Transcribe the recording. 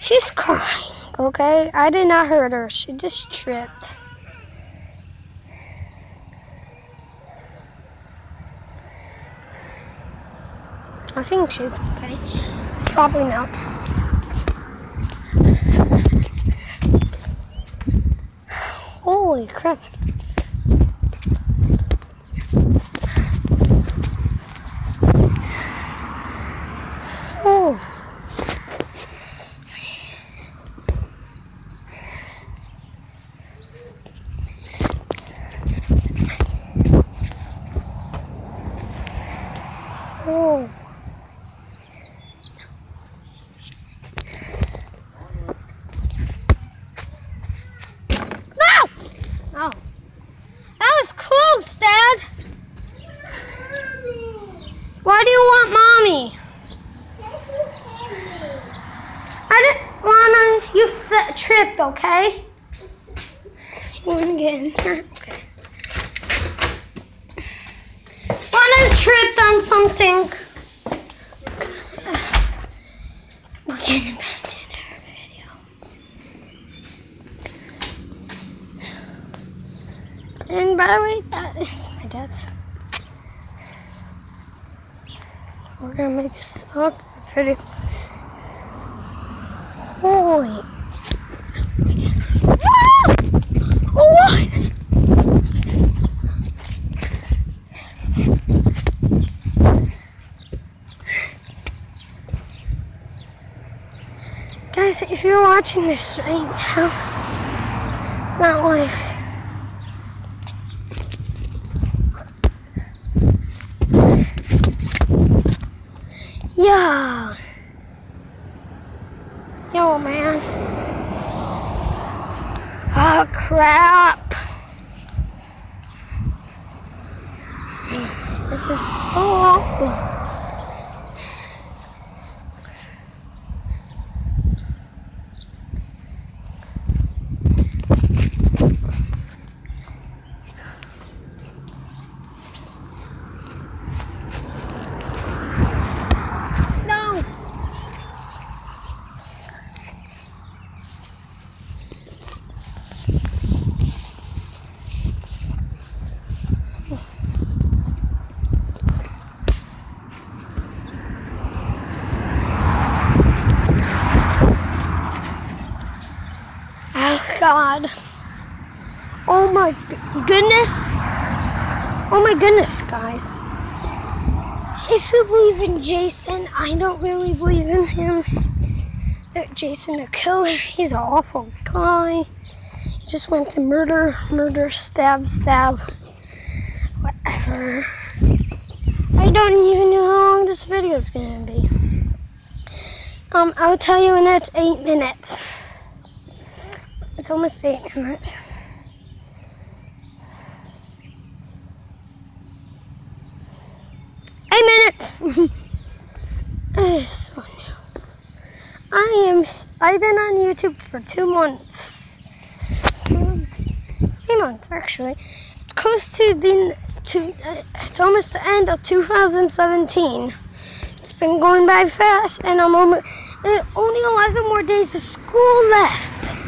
She's crying, okay? I did not hurt her. She just tripped. I think she's okay. Probably not. Holy crap. Oh. Oh. Oh, that was close, Dad. Why do you want Mommy? I didn't want to. You tripped, okay? You want to get in there? Okay. Want to tripped on something? We're getting back to our video. And by the way, that is my dad's. We're gonna make a video. Holy! Oh, what? Guys, if you're watching this right now, it's not life. Yeah. Yo, man. Oh, crap. This is so awful. God. Oh my goodness. Oh my goodness, guys. If you believe in Jason, I don't really believe in him. Jason the killer, he's an awful guy. He just went to murder, stab, whatever. I don't even know how long this video is gonna be. I'll tell you when it's 8 minutes. It's almost 8 minutes. It's so new. I've been on YouTube for 2 months. 3 months actually. It's close to being it's almost the end of 2017. It's been going by fast, and only 11 more days of school left.